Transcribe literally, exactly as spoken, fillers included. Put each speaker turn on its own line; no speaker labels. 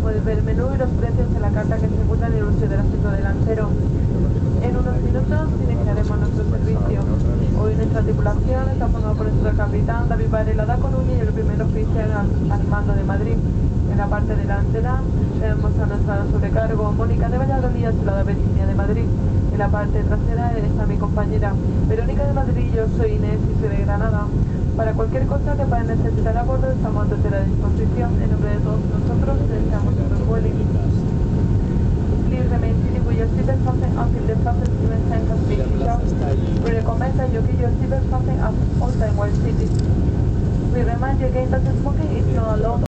Puedes ver el menú y los precios en la carta que se encuentra en el uso del asiento delantero. En unos minutos iniciaremos nuestro servicio. Hoy nuestra tripulación está formada por nuestro capitán David Varela da Coruña y el primer oficial al, al mando de Madrid. En la parte delantera tenemos a nuestra sobrecargo Mónica de Valladolid y la de Virginia de Madrid. En la parte trasera está mi compañera Verónica de Madrid y yo soy Inés y soy de Granada. Para cualquier cosa que puedan necesitar a bordo estamos a tu entera disposición. En nombre de todos nosotros deseamos un buen vuelo. Please remain seated with your seatbelt fastened until the fastest given sign has been issued. We recommend that you keep your seatbelt fastened at all time while sitting. We remind you again that smoking is not allowed